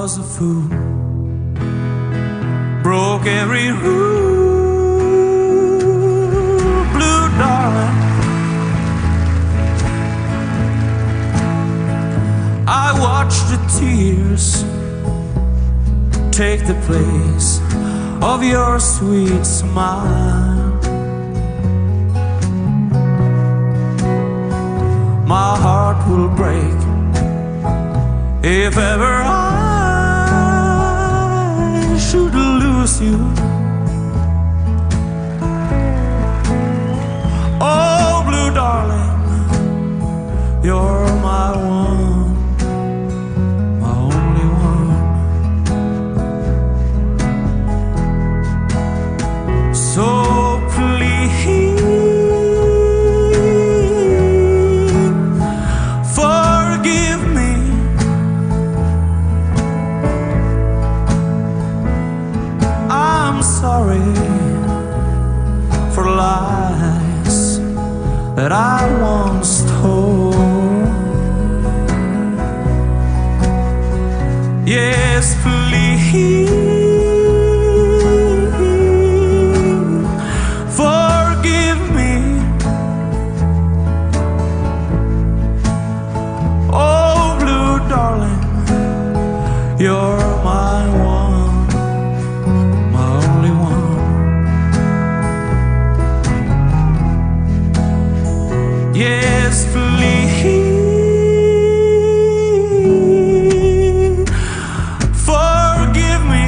was a fool, broke every rule, blue darling. I watched the tears take the place of your sweet smile. My heart will break if ever I should lose you. Oh, blue darling, you're my one, my only one. So please forgive me. I'm sorry for lies that I once told. Yes, please forgive me. Oh, blue darling, you're my one, my only one. Yes, please forgive me.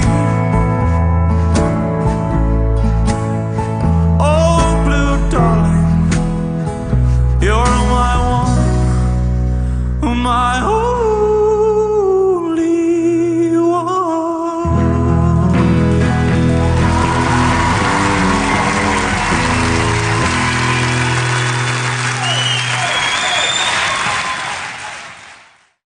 Oh, blue darling, you're my one, my